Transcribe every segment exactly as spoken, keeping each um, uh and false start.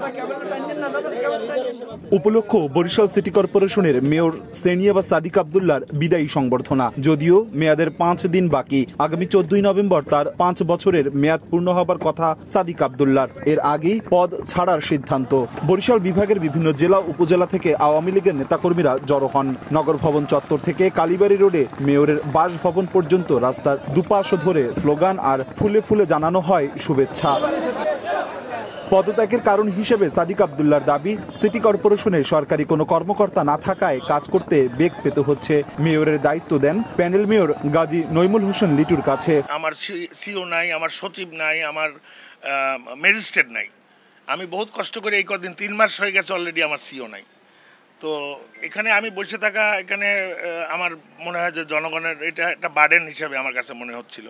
উপলক্ষ বরিশাল সিটি কর্পোরেশনের মেয়র সেনিয়াবাজ সাদিক আব্দুল্লাহর বিদায়ী সংবর্ধনা। যদিও মেয়াদের পাঁচ দিন বাকি, আগামী চোদ্দই নভেম্বর তার পাঁচ বছরের মেয়াদ পূর্ণ হবার কথা সাদিক আব্দুল্লাহর। এর আগেই পদ ছাড়ার সিদ্ধান্ত। বরিশাল বিভাগের বিভিন্ন জেলা উপজেলা থেকে আওয়ামী লীগের নেতাকর্মীরা জড়ো হন। নগর ভবন চত্বর থেকে কালীবাড়ি রোডে মেয়রের বাসভবন পর্যন্ত রাস্তার দুপাশ ধরে স্লোগান আর ফুলে ফুলে জানানো হয় শুভেচ্ছা। পদত্যাগের কারণ হিসেবে সাদিক আব্দুল্লাহর দাবি, সিটি কর্পোরেশনের সরকারি কোনো কর্মকর্তা না থাকায় কাজ করতে বেগ পেতে হচ্ছে। মেয়রের দায়িত্ব দেন প্যানেল মেয়র গাজী নইমুল হোসেন লিটুর কাছে। আমার সিও নাই, আমার সচিব নাই, আমার ম্যাজিস্ট্রেট নাই। আমি বহুত কষ্ট করে এই কদিন তিন মাস হয়ে গেছে অলরেডি আমার সিও নাই। তো এখানে আমি বসে থাকা, এখানে আমার মনে হয় যে জনগণের এটা একটা বার্ডেন হিসেবে আমার কাছে মনে হচ্ছিল।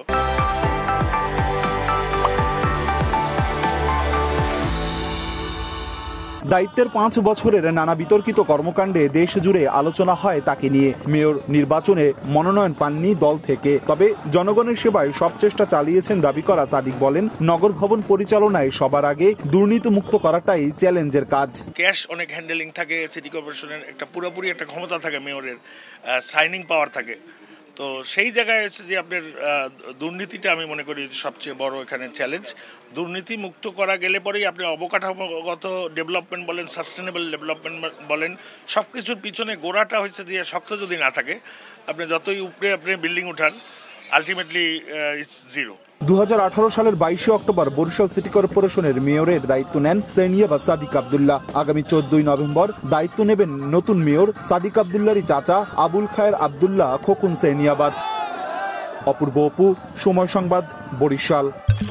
দায়িত্বের পাঁচ বছরের নানা বিতর্কিত কর্মকাণ্ডে দেশ জুড়ে আলোচনা হয় তাকে নিয়ে। মেয়র নির্বাচনে মনোনয়ন পাননি দল থেকে, তবে জনগণের সেবায় সব চেষ্টা চালিয়েছেন দাবি করা সাদিক বলেন, নগর ভবন পরিচালনায় সবার আগে দুর্নীতি মুক্ত করাটাই চ্যালেঞ্জের কাজ। ক্যাশ অনেক হ্যান্ডেলিং থাকে, সিটি কর্পোরেশনের একটা পুরোপুরি একটা ক্ষমতা থাকে, মেয়রের সাইনিং পাওয়ার থাকে। তো সেই জায়গায় হচ্ছে যে আপনার দুর্নীতিটা আমি মনে করি সবচেয়ে বড় এখানে চ্যালেঞ্জ। দুর্নীতি মুক্ত করা গেলে পরেই আপনি অবকাঠামোগত ডেভেলপমেন্ট বলেন, সাস্টেনেবল ডেভেলপমেন্ট বলেন, সব কিছুর পিছনে গোড়াটা হচ্ছে যে শক্ত যদি না থাকে, আপনি যতই উপরে আপনি বিল্ডিং উঠান, আলটিমেটলি ইটস জিরো। দু হাজার আঠারো সালের বাইশে অক্টোবর বরিশাল সিটি কর্পোরেশনের মেয়রের দায়িত্ব নেন সেনিয়াবাজ সাদিক আব্দুল্লাহ। আগামী চোদ্দই নভেম্বর দায়িত্ব নেবেন নতুন মেয়র সাদিক আব্দুল্লাহরই চাচা আবুল খায়ের আব্দুল্লাহ খোকন সেনিয়াবাজ। অপূর্ব অপু, সময় সংবাদ, বরিশাল।